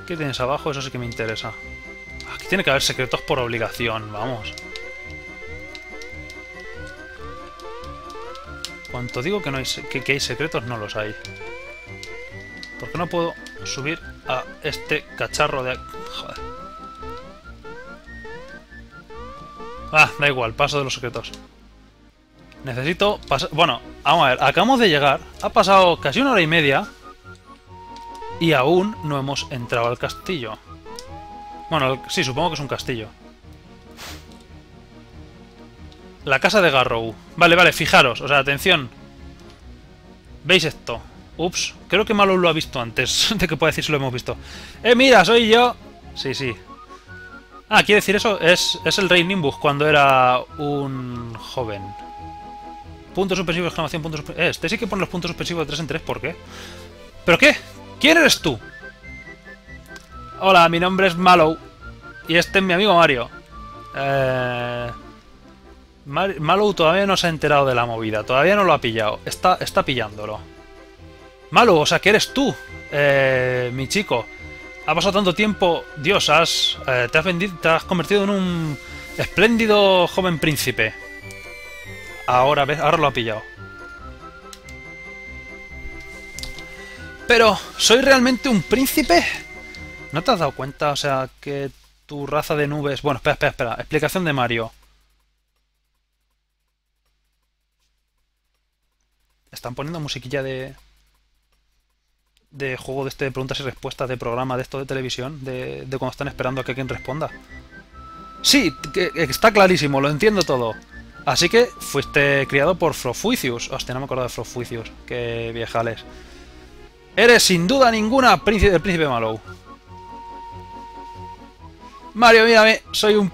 ¿Qué tienes abajo? Eso sí que me interesa. Aquí tiene que haber secretos por obligación, vamos. Cuanto digo que no hay que hay secretos, no los hay. ¿Por qué no puedo subir a este cacharro de... Joder. Ah, da igual, paso de los secretos. Necesito pasar... Bueno, vamos a ver, acabamos de llegar. Ha pasado casi 1 hora y media. Y aún no hemos entrado al castillo. Bueno, sí, supongo que es un castillo. La casa de Garrow. Vale, vale, fijaros, o sea, atención. ¿Veis esto? Ups, creo que Mallow lo ha visto antes de que pueda decir si lo hemos visto. Mira, soy yo! Sí, sí. Ah, ¿quiere decir eso? Es el rey Nimbus cuando era un joven. Punto suspensivo, exclamación, punto suspensivo. Este sí que pone los puntos suspensivos de 3 en 3, ¿por qué? ¿Pero qué? ¿Quién eres tú? Hola, mi nombre es Mallow. Y este es mi amigo Mario. Mallow todavía no se ha enterado de la movida. Todavía no lo ha pillado. Está pillándolo. Mallow, o sea, que eres tú. Mi chico. Ha pasado tanto tiempo. Dios, te has convertido en un espléndido joven príncipe. Ahora lo ha pillado. Pero, ¿soy realmente un príncipe? ¿No te has dado cuenta? O sea, que tu raza de nubes... Bueno, espera. Explicación de Mario. Están poniendo musiquilla de juego de preguntas y respuestas, de programa de esto de televisión, de cuando están esperando a que alguien responda. Sí, que está clarísimo, lo entiendo todo. Así que fuiste criado por Frofuicius. Hostia, no me acuerdo de Frofuicius. Qué viejales. Eres sin duda ninguna el príncipe Mallow. Mario, mírame, soy un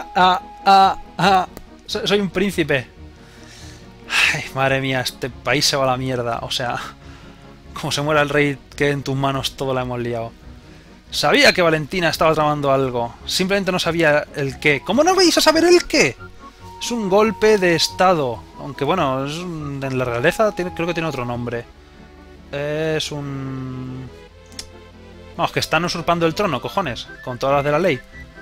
soy un príncipe. Ay, madre mía, este país se va a la mierda. O sea, como se muera el rey, que en tus manos todo la hemos liado. Sabía que Valentina estaba tramando algo. Simplemente no sabía el qué. ¿Cómo no vais a saber el qué? Es un golpe de estado. Aunque bueno, en la realeza creo que tiene otro nombre. Es un... Vamos, que están usurpando el trono, cojones. Con todas las de la ley.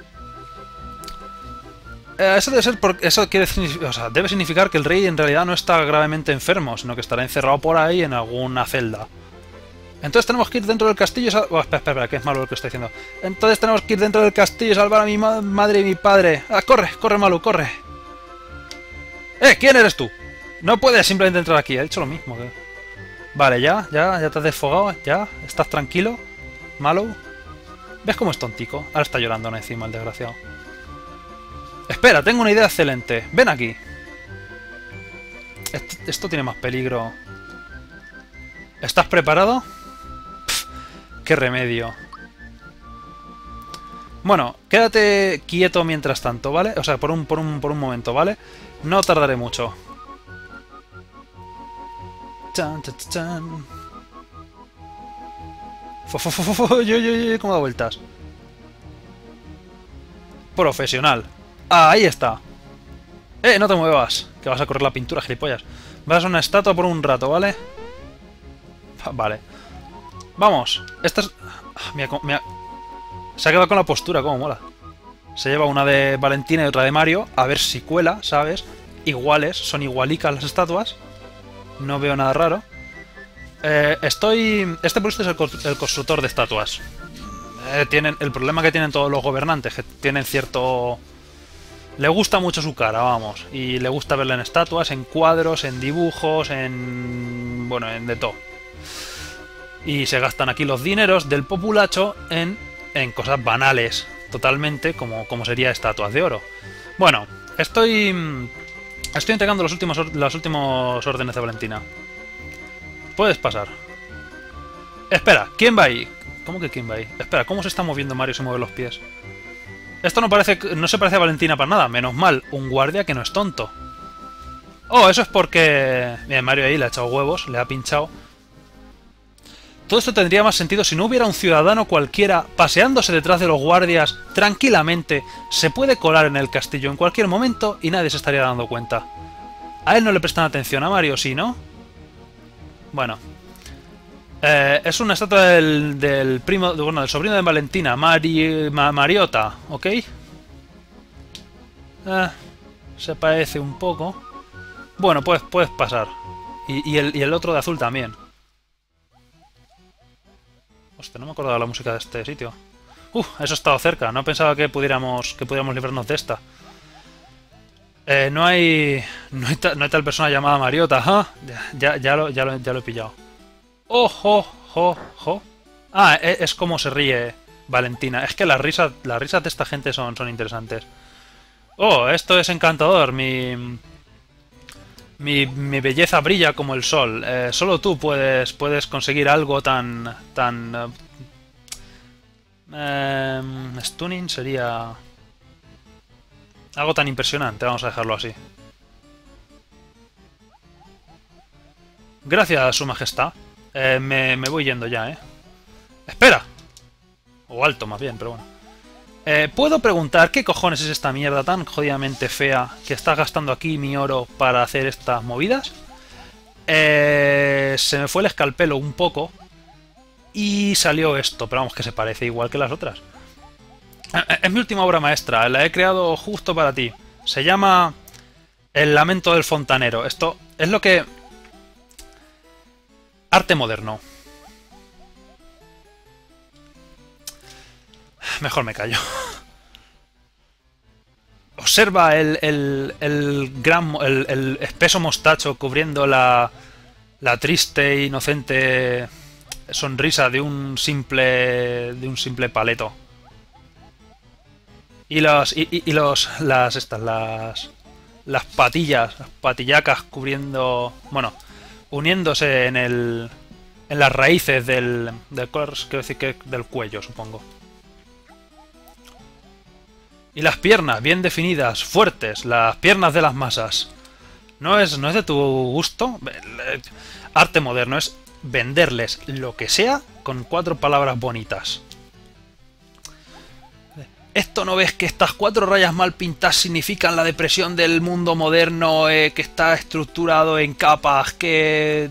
Eso debe ser porque eso quiere decir, o sea, debe significar que el rey en realidad no está gravemente enfermo, sino que estará encerrado por ahí en alguna celda. Entonces tenemos que ir dentro del castillo y oh, espera, que es malo lo que estoy diciendo. Entonces tenemos que ir dentro del castillo y salvar a mi madre y mi padre. Ah, corre, Mallow, corre. ¿Quién eres tú? No puedes simplemente entrar aquí, he dicho lo mismo. Vale, ya te has desfogado, ya, estás tranquilo, Mallow. ¿Ves cómo es tontico? Ahora está llorando encima el desgraciado. Espera, tengo una idea excelente. Ven aquí. Esto tiene más peligro. ¿Estás preparado? Pff, ¡qué remedio! Bueno, quédate quieto mientras tanto, ¿vale? O sea, por un momento, ¿vale? No tardaré mucho. Chan, chan, chan. ¿Cómo da vueltas? Profesional. Ah, ahí está. No te muevas, que vas a correr la pintura, gilipollas. Vas a ser una estatua por un rato, ¿vale? Vale. Vamos. Esta es... Se ha quedado con la postura, cómo mola. Se lleva una de Valentina y otra de Mario. A ver si cuela, ¿sabes? Iguales, son igualicas las estatuas. No veo nada raro. Este por esto es el constructor de estatuas. Tienen el problema que tienen todos los gobernantes, que tienen cierto... Le gusta mucho su cara, vamos. Y le gusta verla en estatuas, en cuadros, en dibujos, en... Bueno, en de todo. Y se gastan aquí los dineros del populacho en cosas banales, totalmente, como sería estatuas de oro. Bueno, estoy entregando los últimos órdenes de Valentina. Puedes pasar. Espera, ¿quién va ahí? ¿Cómo que quién va ahí? Espera, ¿cómo se está moviendo Mario? Se mueve los pies. Esto no se parece a Valentina para nada. Menos mal, un guardia que no es tonto. Oh, eso es porque... Mira, Mario ahí le ha echado huevos, le ha pinchado. Todo esto tendría más sentido si no hubiera un ciudadano cualquiera paseándose detrás de los guardias tranquilamente. Se puede colar en el castillo en cualquier momento y nadie se estaría dando cuenta. A él no le prestan atención, a Mario sí, ¿no? Bueno. Es una estatua del primo, bueno, del sobrino de Valentina, Mariota, ¿ok? Se parece un poco. Bueno, puedes pasar. Y el otro de azul también. Hostia, no me acordaba la música de este sitio. Eso ha estado cerca. No pensaba que pudiéramos librarnos de esta. No hay tal persona llamada Mariota, ¿ah? Ya lo he pillado. ¡Ojo! ¡Jo! Ah, es como se ríe Valentina. Es que las risas de esta gente son interesantes. Oh, esto es encantador. Mi belleza brilla como el sol. Solo tú puedes conseguir algo tan stunning sería algo tan impresionante. Vamos a dejarlo así. Gracias, Su Majestad. Me voy yendo ya, ¿eh? ¡Espera! O alto, más bien, pero bueno. ¿Puedo preguntar qué cojones es esta mierda tan jodidamente fea que estás gastando aquí mi oro para hacer estas movidas? Se me fue el escalpelo un poco y salió esto, pero vamos, que se parece igual que las otras. Es mi última obra maestra, la he creado justo para ti. Se llama El Lamento del Fontanero. Esto es lo que... Arte moderno. Mejor me callo. Observa el espeso mostacho cubriendo la triste e inocente sonrisa de un simple paleto. Y las patillas, las patillacas cubriendo, bueno, uniéndose en las raíces del cuello, supongo. Y las piernas, bien definidas, fuertes, las piernas de las masas. ¿No es de tu gusto? Arte moderno es venderles lo que sea con 4 palabras bonitas. ¿Esto no ves que estas 4 rayas mal pintadas significan la depresión del mundo moderno que está estructurado en capas que...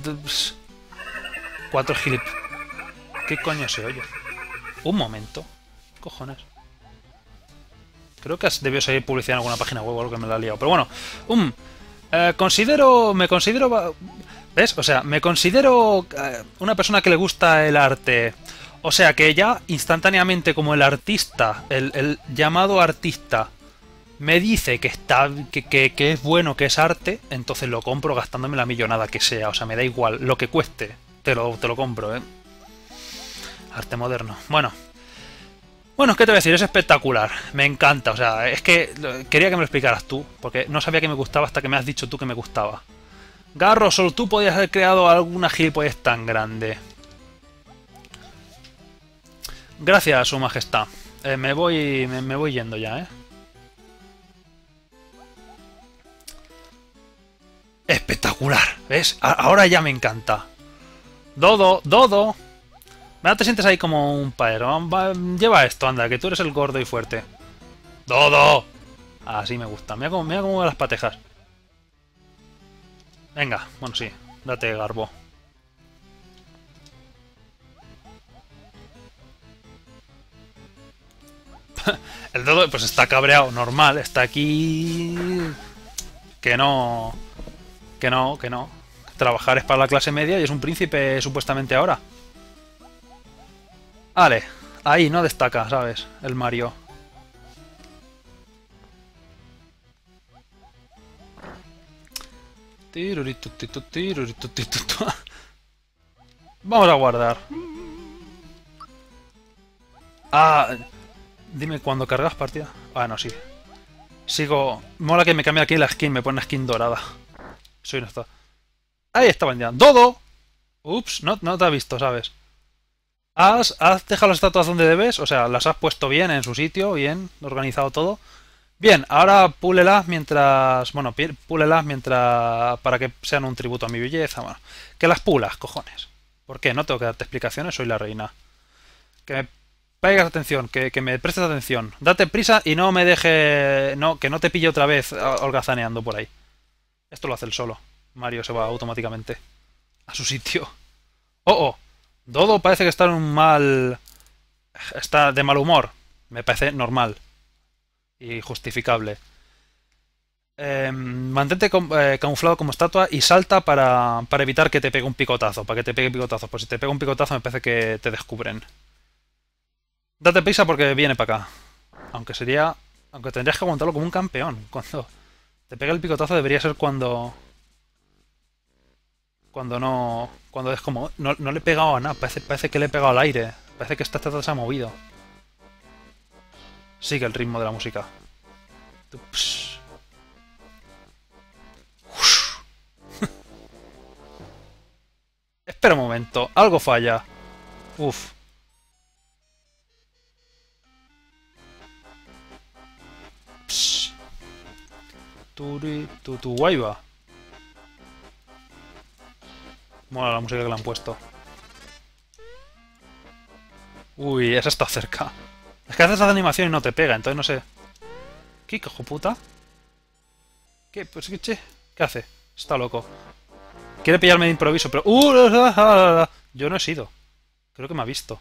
4 gilip... ¿Qué coño se oye? Un momento. ¿Qué cojones? Creo que debió salir publicidad en alguna página web o algo que me la ha liado. Pero bueno, me considero... ¿Ves? O sea, me considero una persona que le gusta el arte. O sea, que ya instantáneamente como el artista, el llamado artista, me dice que es bueno, que es arte, entonces lo compro gastándome la millonada que sea. O sea, me da igual, lo que cueste, te lo compro, ¿eh? Arte moderno. Bueno, ¿qué te voy a decir? Es espectacular. Me encanta. O sea, es que quería que me lo explicaras tú, porque no sabía que me gustaba hasta que me has dicho tú que me gustaba. Garro, solo tú podías haber creado alguna gilipollez tan grande. Gracias, Su Majestad. Me voy yendo ya, ¿eh? Espectacular, ¿ves? Ahora ya me encanta. Dodo. No te sientes ahí como un paero. Lleva esto, anda, que tú eres el gordo y fuerte. ¡Dodo! Así me gusta. Mira cómo mueve las patejas. Venga, bueno, sí. Date garbo. El Dodo, pues está cabreado, normal. Está aquí... Que no... Trabajar es para la clase media y es un príncipe supuestamente ahora. Vale, ahí no destaca, ¿sabes? El Mario. Vamos a guardar. Dime cuando cargas partida. No, sí. Sigo... Mola que me cambie aquí la skin, me pone una skin dorada. Soy no está. Ahí estaban ya. ¡Dodo! Ups, no te ha visto, ¿sabes? ¿Has dejado las estatuas donde debes? O sea, las has puesto bien en su sitio, bien organizado todo. Bien, ahora púlelas mientras... Bueno, púlelas mientras... Para que sean un tributo a mi belleza. Bueno, que las pulas, cojones. ¿Por qué? No tengo que darte explicaciones, soy la reina. Que me pegas atención, que me prestes atención. Date prisa y no me deje... No, que no te pille otra vez holgazaneando por ahí. Esto lo hace él solo. Mario se va automáticamente a su sitio. ¡Oh! Dodo parece que está en un mal... Está de mal humor. Me parece normal y justificable. Mantente camuflado como estatua y salta para evitar que te pegue un picotazo. Para que te pegue picotazo. Pues si te pega un picotazo me parece que te descubren. Date prisa porque viene para acá. Aunque sería... Aunque tendrías que aguantarlo como un campeón. Cuando te pega el picotazo debería ser cuando... Cuando no... Cuando es como... No, no le he pegado a nada. Parece que le he pegado al aire. Parece que esta estatua se ha movido. Sigue el ritmo de la música. Ups. Espera un momento. Algo falla. Uf. Psst. Tu guayba. Mola la música que le han puesto. Uy, esa está cerca. Es que haces esa animación y no te pega, entonces no sé. ¿Qué cojo puta? ¿Qué? Pues che. ¿Qué hace? Está loco. Quiere pillarme de improviso, pero... Yo no he sido. Creo que me ha visto.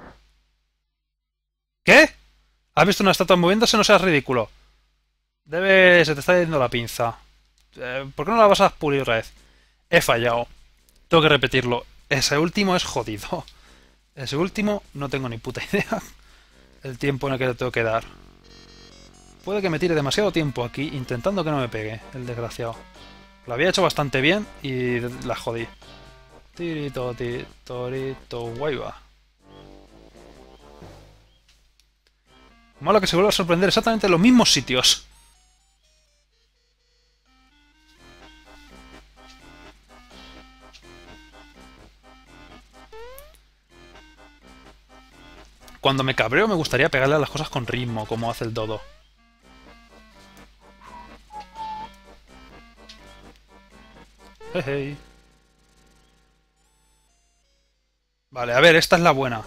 ¿Qué? ¿Has visto una estatua moviéndose? No seas ridículo. Se te está yendo la pinza. ¿Por qué no la vas a pulir otra vez? He fallado. Tengo que repetirlo. Ese último es jodido. Ese último no tengo ni puta idea. El tiempo en el que le tengo que dar. Puede que me tire demasiado tiempo aquí intentando que no me pegue, el desgraciado. Lo había hecho bastante bien y la jodí. Tirito, torito, guayba. Mola que se vuelva a sorprender exactamente en los mismos sitios. Cuando me cabreo me gustaría pegarle a las cosas con ritmo, como hace el dodo. Hey. Vale, a ver, esta es la buena.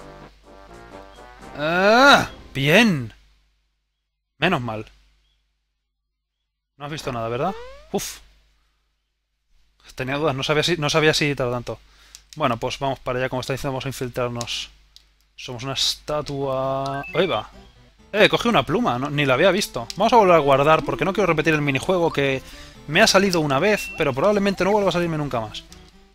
¡Ah! ¡Bien! Menos mal. No has visto nada, ¿verdad? Uf. Tenía dudas, no sabía si tardó tanto. Bueno, pues vamos para allá, como está diciendo, vamos a infiltrarnos. Somos una estatua... ¡Ahí va! Cogí una pluma, ni la había visto. Vamos a volver a guardar, porque no quiero repetir el minijuego que me ha salido una vez, pero probablemente no vuelva a salirme nunca más.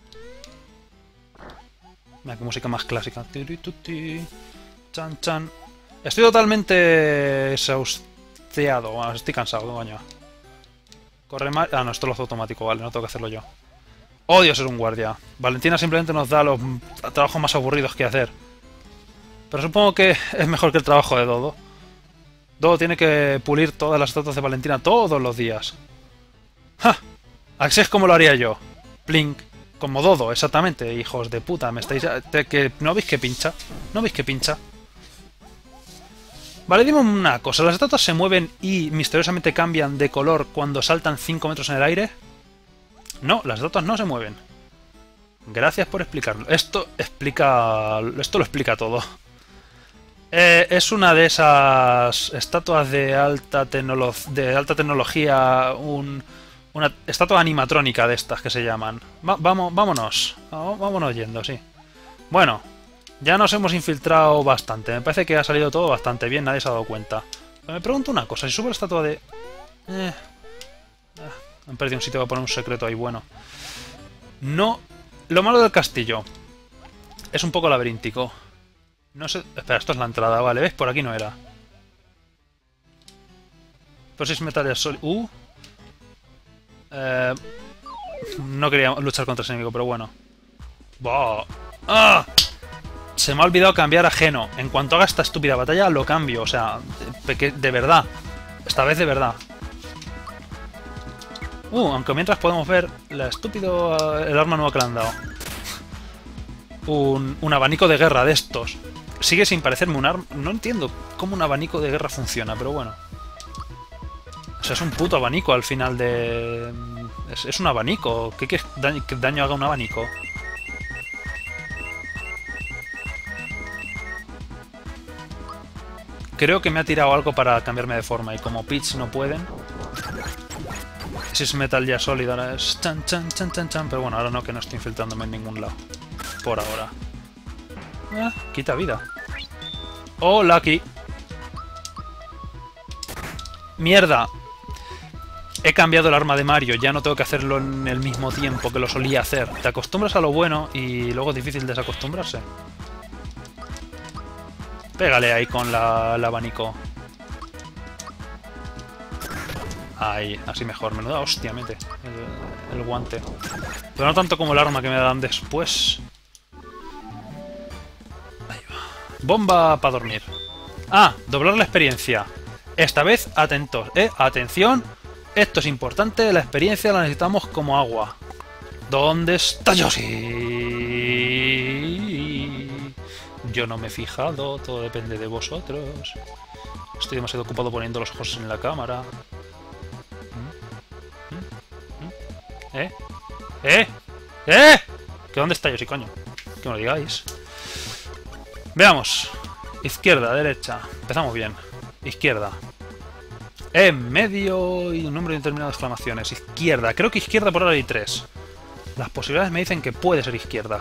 Mira qué música más clásica. Chan, chan. Estoy totalmente exhaustiado. Bueno, estoy cansado, coño. Corre más... Ah, no, esto lo hace automático, vale, no tengo que hacerlo yo. Odio ser un guardia. Valentina simplemente nos da los trabajos más aburridos que hacer. Pero supongo que es mejor que el trabajo de Dodo. Dodo tiene que pulir todas las estatuas de Valentina todos los días. ¡Ja! Así es como lo haría yo. Plink. Como Dodo, exactamente, hijos de puta. Me estáis... ¿No veis que pincha? ¿No veis que pincha? Vale, dime una cosa. ¿Las estatuas se mueven y misteriosamente cambian de color cuando saltan 5 metros en el aire? No, las estatuas no se mueven. Gracias por explicarlo. Esto lo explica todo. Es una de esas estatuas de alta tecnología, una estatua animatrónica de estas que se llaman. Vámonos yendo, sí. Bueno, ya nos hemos infiltrado bastante. Me parece que ha salido todo bastante bien, nadie se ha dado cuenta. Pero me pregunto una cosa, si subo la estatua de... han perdido un sitio para poner un secreto ahí, bueno. No... Lo malo del castillo es un poco laberíntico. No sé... Espera, esto es la entrada, vale, ¿ves? Por aquí no era. Pero si es Metal Solid... no quería luchar contra ese enemigo, pero bueno. ¡Bah! ¡Ah! Se me ha olvidado cambiar a Geno. En cuanto haga esta estúpida batalla, lo cambio. O sea, de verdad. Esta vez de verdad. Aunque mientras podemos ver el arma nueva que le han dado. Un abanico de guerra de estos. Sigue sin parecerme un arma... No entiendo cómo un abanico de guerra funciona, pero bueno. O sea, es un puto abanico al final de... Es un abanico. ¿Qué daño haga un abanico? Creo que me ha tirado algo para cambiarme de forma y como Peach no pueden... Si es Metal Gear Solid ahora es chan chan chan chan chan, pero bueno, ahora no, que no estoy infiltrándome en ningún lado. Por ahora. Quita vida. Oh, Lucky. ¡Mierda! He cambiado el arma de Mario, ya no tengo que hacerlo en el mismo tiempo que lo solía hacer. Te acostumbras a lo bueno y luego es difícil desacostumbrarse. Pégale ahí con el abanico. Ahí, así mejor. Menuda hostia mete el guante. Pero no tanto como el arma que me dan después. Ahí va. Bomba para dormir. Ah, doblar la experiencia. Esta vez, atentos, atención. Esto es importante, la experiencia la necesitamos como agua. ¿Dónde está Yoshi? Yo no me he fijado, todo depende de vosotros. Estoy demasiado ocupado poniendo los ojos en la cámara. ¿Eh? ¿Que dónde está Yoshi, coño? Que me lo digáis. Veamos. Izquierda, derecha. Empezamos bien. Izquierda. En medio y un número indeterminado de exclamaciones. Izquierda. Creo que izquierda por ahora hay 3. Las posibilidades me dicen que puede ser izquierda.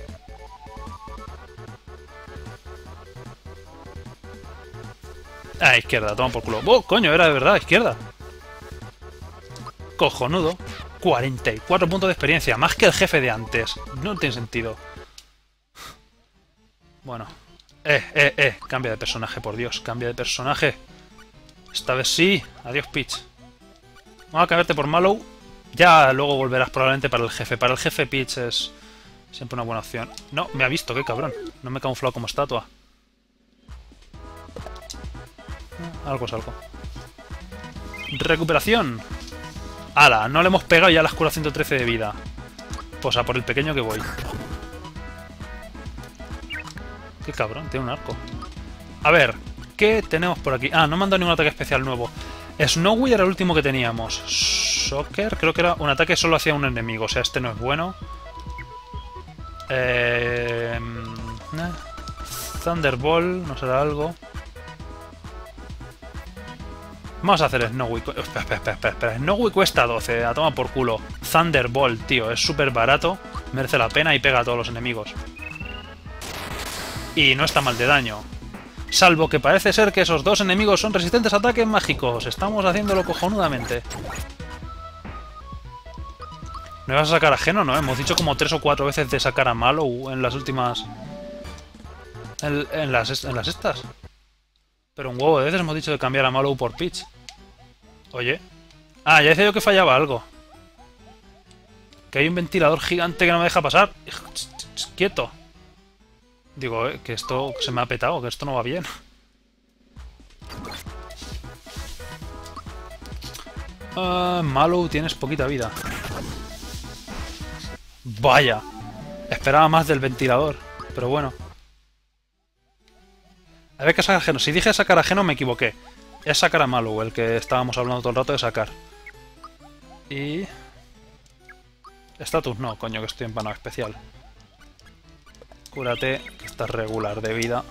Ah, izquierda, toma por culo. ¡Oh, coño! Era de verdad, izquierda. Cojonudo. 44 puntos de experiencia. Más que el jefe de antes. No tiene sentido. Bueno. Cambia de personaje, por Dios. Cambia de personaje. Esta vez sí. Adiós, Peach. Vamos a cambiarte por Mallow. Ya luego volverás probablemente para el jefe. Para el jefe Peach es siempre una buena opción. No, me ha visto, qué cabrón. No me he camuflado como estatua. Algo es algo. Recuperación. ¡Hala! No le hemos pegado y ya las cura 113 de vida. Pues a por el pequeño que voy. Qué cabrón, tiene un arco. A ver, ¿qué tenemos por aquí? Ah, no me han dado ningún ataque especial nuevo. Snowy era el último que teníamos. Shocker, creo que era un ataque solo hacia un enemigo. O sea, este no es bueno. Thunderbolt, no será algo. Vamos a hacer Snowy. Espera. Snowy cuesta 12, a toma por culo. Thunderbolt, tío, es súper barato. Merece la pena y pega a todos los enemigos. Y no está mal de daño. Salvo que parece ser que esos dos enemigos son resistentes a ataques mágicos. Estamos haciéndolo cojonudamente. ¿Me vas a sacar a Geno? No, hemos dicho como 3 o 4 veces de sacar a Mallow en las últimas... En las estas. Pero un huevo de veces hemos dicho de cambiar a Mallow por Peach. Oye. Ah, ya decía yo que fallaba algo. Que hay un ventilador gigante que no me deja pasar. Quieto. Digo, que esto se me ha petado, que esto no va bien. Mallow, tienes poquita vida. Vaya. Esperaba más del ventilador, pero bueno. A ver qué sacar a Geno. Si dije sacar a Geno me equivoqué. Es sacar a Mallow, el que estábamos hablando todo el rato de sacar. Y... Status no, coño, que estoy empanado especial. Cúrate, que estás regular de vida.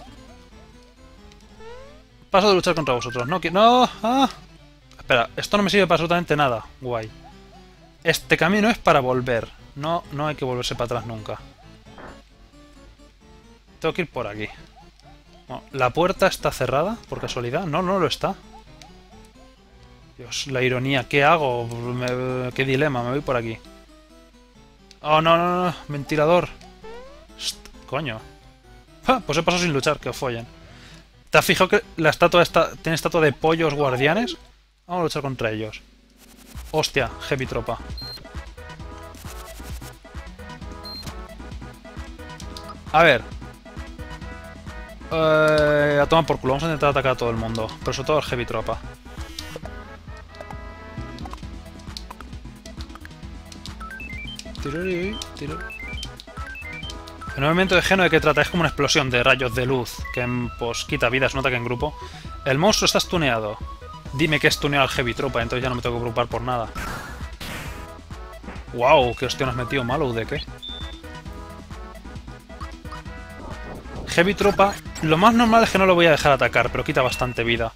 Paso de luchar contra vosotros. No, no. ¡Ah! Espera, esto no me sirve para absolutamente nada. Guay. Este camino es para volver. No hay que volverse para atrás nunca. Tengo que ir por aquí. Bueno, ¿la puerta está cerrada por casualidad? No lo está. Dios, la ironía. ¿Qué hago? ¿Qué dilema? Me voy por aquí. Oh, no. Ventilador. Coño. Pues he pasado sin luchar, que os follen. ¿Te has fijado que la estatua tiene estatua de pollos guardianes? Vamos a luchar contra ellos. Hostia, heavy tropa. A ver. A tomar por culo. Vamos a intentar atacar a todo el mundo. Pero sobre todo al heavy tropa. El movimiento de Geno, ¿de qué trata? Es como una explosión de rayos de luz que pues quita vida, es un ataque en grupo. El monstruo está stuneado. Dime que es stuneado al heavy tropa, entonces ya no me tengo que preocupar por nada. ¡Wow! ¿Qué hostia nos has metido, Mallow? ¿De qué? Heavy tropa, lo más normal es que no lo voy a dejar atacar, pero quita bastante vida.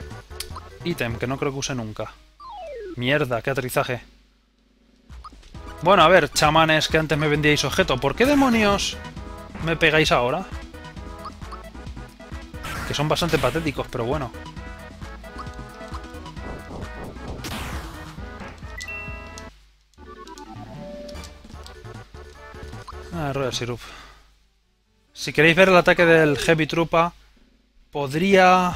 Ítem, que no creo que use nunca. Mierda, qué aterrizaje. Bueno, a ver, chamanes que antes me vendíais objeto, ¿por qué demonios me pegáis ahora? Que son bastante patéticos, pero bueno. Ah, Royal Syrup. Si queréis ver el ataque del Heavy Troopa, podría...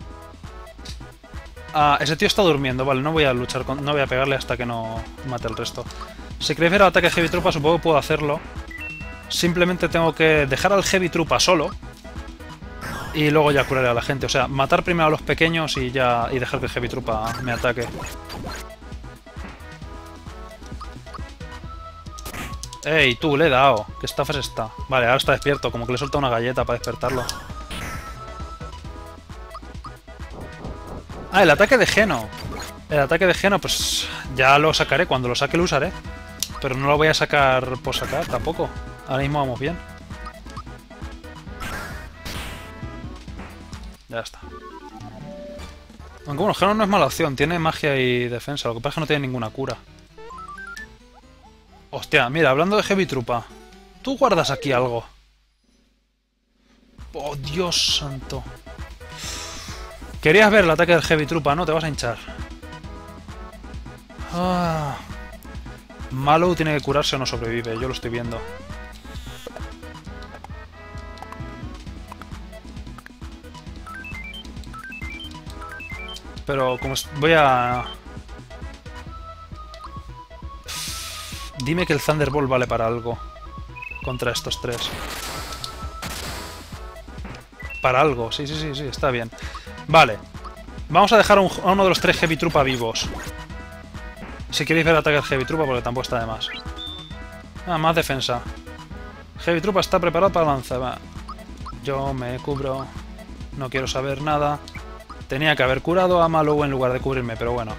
Ah, ese tío está durmiendo, vale, no voy a luchar con... no voy a pegarle hasta que no mate el resto. Si queréis ver el ataque de Heavy Troopa, supongo que puedo hacerlo. Simplemente tengo que dejar al Heavy Troopa solo y luego ya curaré a la gente. O sea, matar primero a los pequeños y ya y dejar que el Heavy Troopa me ataque. ¡Ey, tú! Le he dado. ¿Qué estafa es esta? Vale, ahora está despierto. Como que le he soltado una galleta para despertarlo. Ah, el ataque de Geno. El ataque de Geno, pues ya lo sacaré. Cuando lo saque lo usaré. Pero no lo voy a sacar por sacar tampoco. Ahora mismo vamos bien. Ya está. Aunque bueno, Geno no es mala opción. Tiene magia y defensa. Lo que pasa es que no tiene ninguna cura. Hostia, mira, hablando de Heavy Troopa. ¿Tú guardas aquí algo? Oh, Dios santo. Querías ver el ataque del Heavy Troopa, ¿no? Te vas a hinchar. Ah. Mallow tiene que curarse o no sobrevive, yo lo estoy viendo. Pero como voy a... Dime que el Thunderbolt vale para algo contra estos tres. Para algo, sí, está bien. Vale. Vamos a dejar a uno de los tres Heavy Troopa vivos. Si queréis ver el ataque del Heavy Troopa, porque tampoco está de más. Ah, más defensa. Heavy Troopa está preparado para lanzar. Va. Yo me cubro. No quiero saber nada. Tenía que haber curado a Mallow en lugar de cubrirme, pero bueno.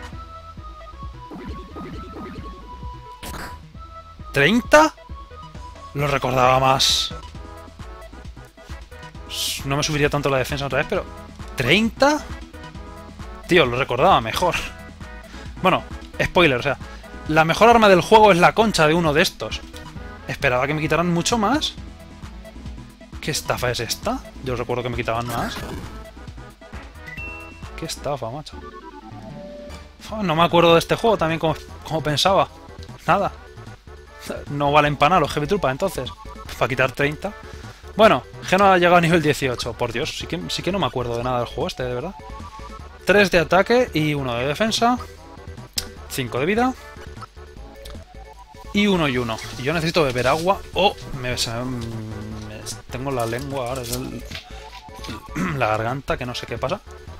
¿30? Lo recordaba más. No me subiría tanto la defensa otra vez, pero... ¿30? Tío, lo recordaba mejor. Bueno, spoiler, o sea... La mejor arma del juego es la concha de uno de estos. Esperaba que me quitaran mucho más. ¿Qué estafa es esta? Yo recuerdo que me quitaban más. ¿Qué estafa, macho? No me acuerdo de este juego también como pensaba. Nada. No valen para nada los Heavy Troopa, entonces. Para quitar 30. Bueno, Geno ha llegado a nivel 18. Por Dios, sí que no me acuerdo de nada del juego este, de verdad. 3 de ataque y 1 de defensa. 5 de vida. Y 1 y 1. Y yo necesito beber agua. Oh, tengo la lengua ahora. La garganta, que no sé qué pasa.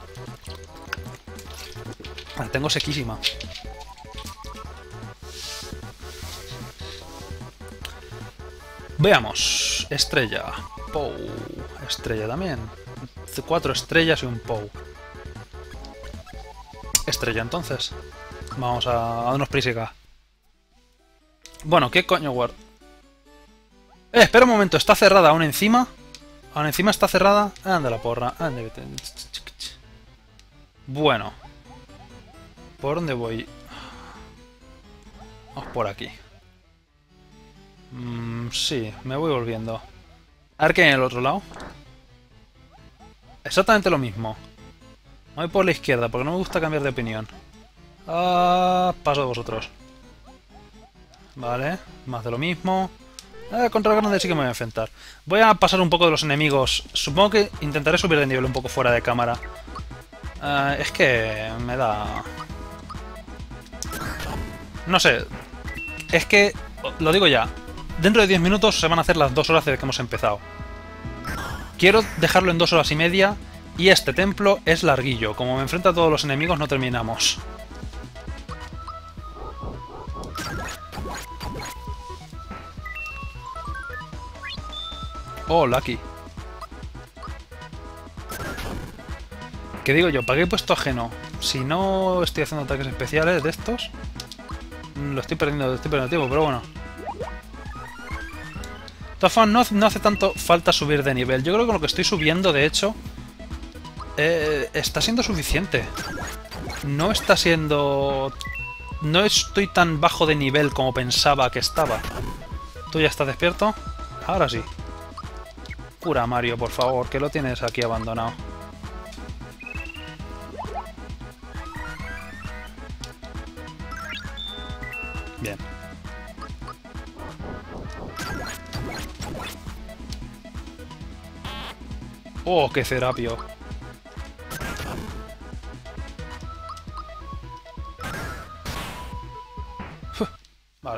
La tengo sequísima. Veamos. Estrella. Pou. Estrella también. 4 estrellas y un Pou. Estrella entonces. Vamos a darnos prisa acá. Bueno, ¿qué coño guardo? Espera un momento. ¿Está cerrada aún encima? ¿Aún encima está cerrada? Anda la porra. Anda. Bueno. ¿Por dónde voy? Vamos por aquí. Sí, me voy volviendo. A ver qué hay en el otro lado. Exactamente lo mismo. Me voy por la izquierda porque no me gusta cambiar de opinión. Paso de vosotros. Vale, más de lo mismo. Contra el grande sí que me voy a enfrentar. Voy a pasar un poco de los enemigos. Supongo que intentaré subir de nivel un poco fuera de cámara. Es que me da... No sé. Es que, lo digo ya, dentro de 10 minutos se van a hacer las 2 horas desde que hemos empezado. Quiero dejarlo en 2 horas y media y este templo es larguillo. Como me enfrenta a todos los enemigos no terminamos. Oh, Lucky. ¿Qué digo yo? ¿Para qué he puesto a Geno? Si no estoy haciendo ataques especiales de estos... Lo estoy perdiendo tiempo, pero bueno. De todas formas, no hace tanto falta subir de nivel. Yo creo que con lo que estoy subiendo, de hecho, está siendo suficiente. No está siendo no estoy tan bajo de nivel como pensaba que estaba. ¿Tú ya estás despierto? Ahora sí. Cura a Mario, por favor, que lo tienes aquí abandonado. Bien. ¡Oh, qué Serapio! Vale.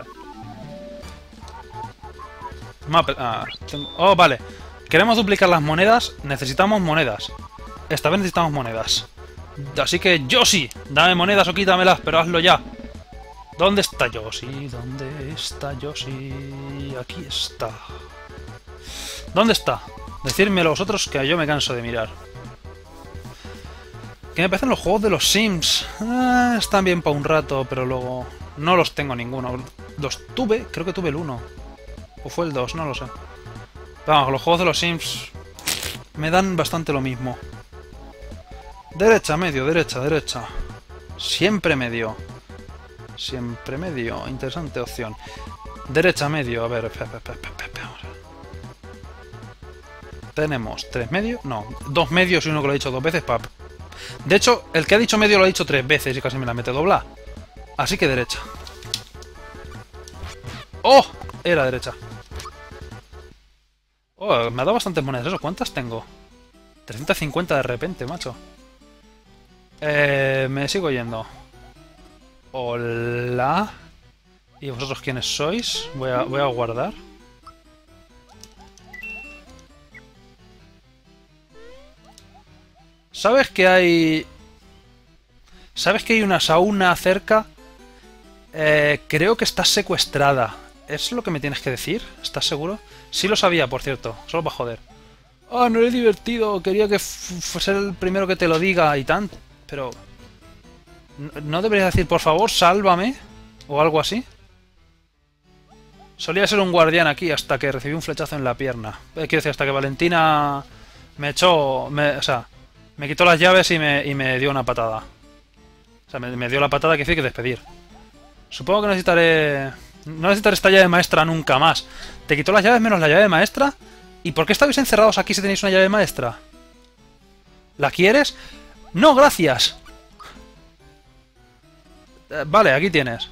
Oh, vale. Queremos duplicar las monedas. Necesitamos monedas. Esta vez necesitamos monedas. Así que, Yoshi, dame monedas o quítamelas, pero hazlo ya. ¿Dónde está Yoshi? ¿Dónde está Yoshi? Aquí está. ¿Dónde está? Decírmelo vosotros que yo me canso de mirar. Que me parecen los juegos de los Sims. Están bien para un rato, pero luego no los tengo ninguno. Los tuve, creo que tuve el 1. O fue el 2, no lo sé. Vamos, los juegos de los Sims me dan bastante lo mismo. Derecha, medio, derecha, derecha. Siempre medio. Siempre medio. Interesante opción. Derecha, medio. A ver, vamos. Tenemos 3 medios. No, 2 medios y uno que lo ha dicho 2 veces. De hecho, el que ha dicho medio lo ha dicho 3 veces y casi me la mete dobla. Así que derecha. ¡Oh! Era derecha. Oh, me ha dado bastantes monedas eso. ¿Cuántas tengo? 350 de repente, macho. Me sigo yendo. Hola. ¿Y vosotros quiénes sois? Voy a guardar. ¿Sabes que hay... ¿Sabes que hay una sauna cerca? Creo que estás secuestrada. ¿Es lo que me tienes que decir? ¿Estás seguro? Sí lo sabía, por cierto. Solo para joder. Ah, no es divertido. Quería que fuese el primero que te lo diga y tan... Pero... ¿No deberías decir, por favor, sálvame? ¿O algo así? Solía ser un guardián aquí hasta que recibí un flechazo en la pierna. Quiero decir, hasta que Valentina me echó... o sea, me quitó las llaves y me dio una patada. O sea, me dio la patada que decir que despedir. Supongo que necesitaré... No necesitaré esta llave maestra nunca más. ¿Te quitó las llaves menos la llave maestra? ¿Y por qué estabais encerrados aquí si tenéis una llave maestra? ¿La quieres? ¡No, gracias! Vale, aquí tienes.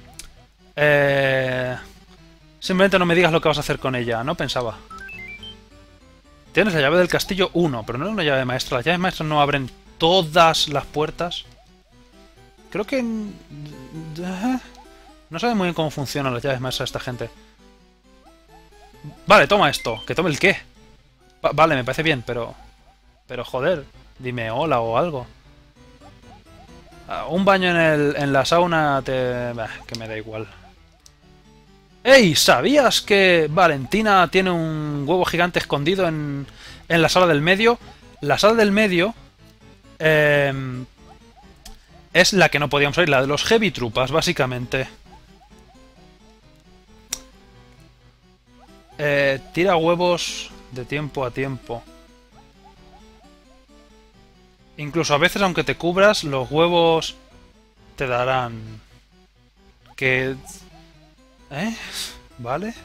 Simplemente no me digas lo que vas a hacer con ella, no pensaba. Tienes la llave del castillo 1, pero no es una llave maestra. Las llaves maestras no abren todas las puertas. Creo que... No sabe muy bien cómo funcionan las llaves maestras de esta gente. Vale, toma esto. ¿Que tome el qué? Vale, me parece bien, pero... Pero joder, dime hola o algo. Un baño en la sauna que me da igual. ¡Ey! ¿Sabías que Valentina tiene un huevo gigante escondido en la sala del medio? La sala del medio... es la que no podíamos ir, la de los Heavy Trupas, básicamente. Tira huevos de tiempo a tiempo. Incluso a veces, aunque te cubras, los huevos te darán... Que... ¿Vale?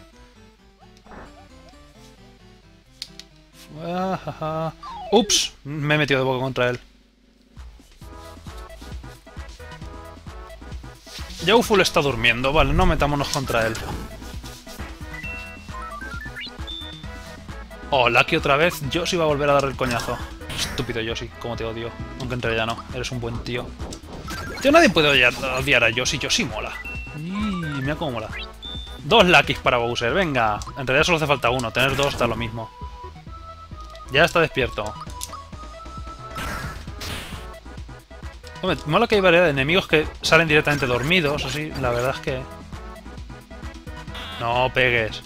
Ups, me he metido de boca contra él. Youfull está durmiendo, vale, no metámonos contra él. Oh, Lucky otra vez. Yoshi va a volver a darle el coñazo. Estúpido Yoshi, cómo te odio. Aunque en realidad no, eres un buen tío. Tío, nadie puede odiar a Yoshi. Yoshi mola. Mira cómo mola. 2 Luckys para Bowser, venga. En realidad solo hace falta uno, tener 2 está lo mismo. Ya está despierto. Hombre, mola que hay variedad de enemigos que salen directamente dormidos, así, la verdad es que... No pegues.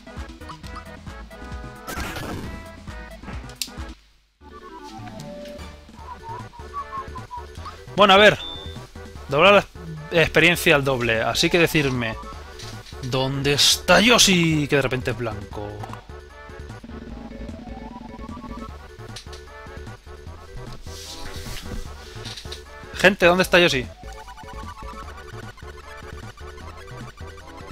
Bueno, a ver. Doblar la experiencia al doble, así que decirme... ¿Dónde está Yoshi? Que de repente es blanco. Gente, ¿dónde está Yoshi?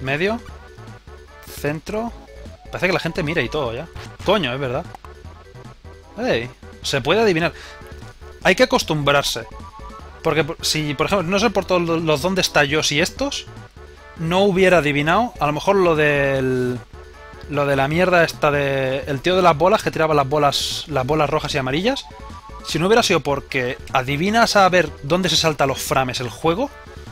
Medio. Centro. Parece que la gente mira y todo ya. Coño, es verdad. ¡Ey! Se puede adivinar. Hay que acostumbrarse. Porque si, por ejemplo, no sé por todos los dónde está Yoshi estos, no hubiera adivinado. A lo mejor lo del... Lo de la mierda esta de... El tío de las bolas que tiraba las bolas rojas y amarillas. Si no hubiera sido porque adivinas a ver dónde se salta los frames el juego,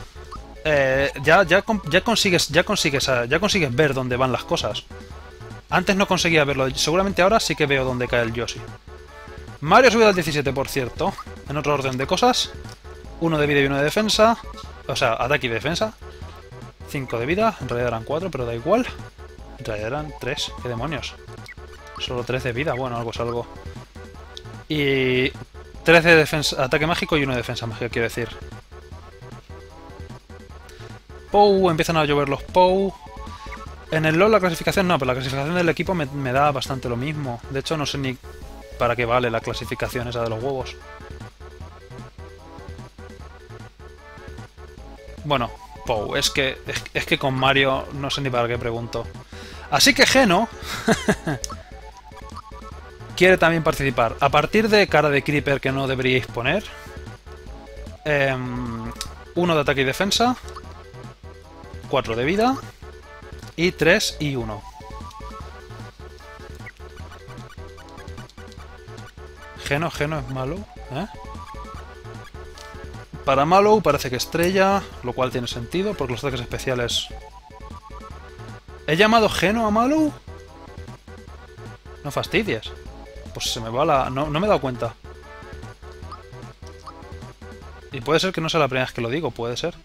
ya consigues ver dónde van las cosas. Antes no conseguía verlo. Seguramente ahora sí que veo dónde cae el Yoshi. Mario ha subido al 17, por cierto. En otro orden de cosas. 1 de vida y 1 de defensa. O sea, ataque y defensa. 5 de vida. En realidad eran 4, pero da igual. En realidad eran 3. ¿Qué demonios? Solo 3 de vida. Bueno, algo es algo. Y 13 de defensa, ataque mágico y 1 de defensa mágica, quiero decir. Pou, empiezan a llover los Pou. En el LoL la clasificación no, pero la clasificación del equipo me da bastante lo mismo. De hecho, no sé ni para qué vale la clasificación esa de los huevos. Bueno, Pou, es que con Mario no sé ni para qué pregunto. Así que Geno quiere también participar. A partir de cara de Creeper que no deberíais poner. 1 de ataque y defensa. 4 de vida. Y 3 y 1. Geno es malo, ¿eh? Para Mallow parece que estrella, lo cual tiene sentido, porque los ataques especiales... ¿He llamado Geno a Mallow? No fastidies. Pues se me va la... No me he dado cuenta. Y puede ser que no sea la primera vez que lo digo, puede ser.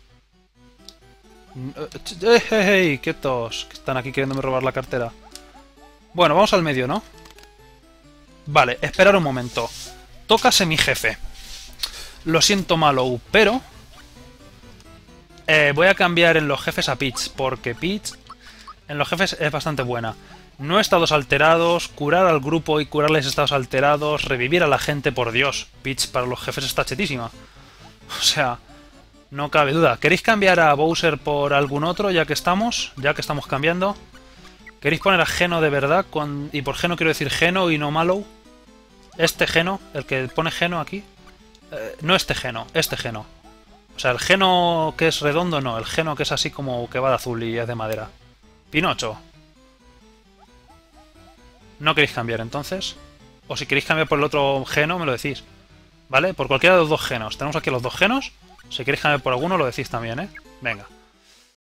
¡Hey! ¡Quietos! Que están aquí queriéndome robar la cartera. Bueno, vamos al medio, ¿no? Vale, esperar un momento. Toca semi-jefe. Lo siento, Mallow, pero... voy a cambiar en los jefes a Peach, porque Peach en los jefes es bastante buena. No estados alterados, curar al grupo y curarles estados alterados, revivir a la gente, por Dios. Peach para los jefes está chetísima. O sea, no cabe duda. ¿Queréis cambiar a Bowser por algún otro, ya que estamos cambiando? ¿Queréis poner a Geno de verdad? Y por Geno quiero decir Geno y no Mallow. Este Geno, el que pone Geno aquí. No este Geno, este Geno. O sea, el Geno que es redondo, no. El Geno que es así como que va de azul y es de madera. Pinocho. ¿No queréis cambiar entonces? O si queréis cambiar por el otro Geno, me lo decís. ¿Vale? Por cualquiera de los dos Genos. Tenemos aquí los dos Genos. Si queréis cambiar por alguno, lo decís también, ¿eh? Venga.